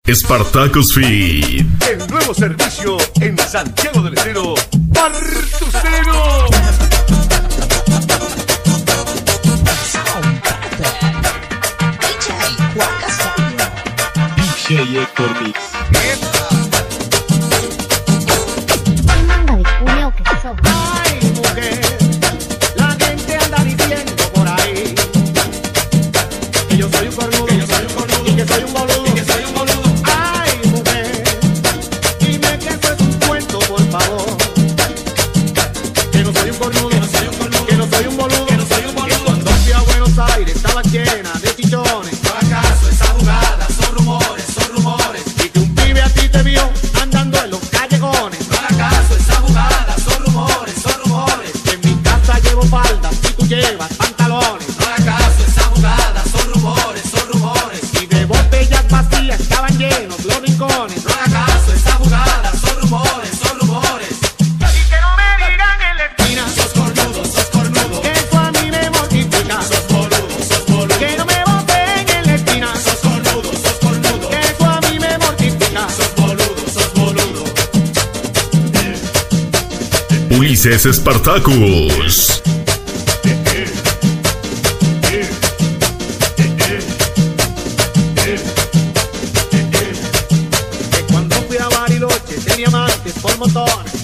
Spartacus Feed. El nuevo servicio en Santiago del Estero. Partucero. DJ Héctor Mix. Hay manga de cuño que sos. Ay, mujer, la gente anda diciendo por ahí que yo soy un cornudo, y que soy un boludo, Ay, mujer, dime que eso es un cuento, por favor. Que no soy un cornudo, que no soy un boludo, Que cuando fui a Buenos Aires estaba llena de chichones. No hagas caso, esa jugada, son rumores. Y que un pibe a ti te vio andando en los callejones. No hagas caso, esa jugada, son rumores. Que en mi casa llevo faldas y tú llevas pantalones. No hagas caso, esa jugada, son rumores. Y de botellas vacías estaban llenos los rincones. No hagas caso, esa jugada, son rumores. Y que no me digan en la esquina Sos cornudo, que eso a mí me mortifica. sos boludo. Que no me boten en la esquina Sos cornudo, que eso a mí me mortifica. sos boludo. Ulises Spartacus. Que cuando fui a Bariloche tenía amantes por montones.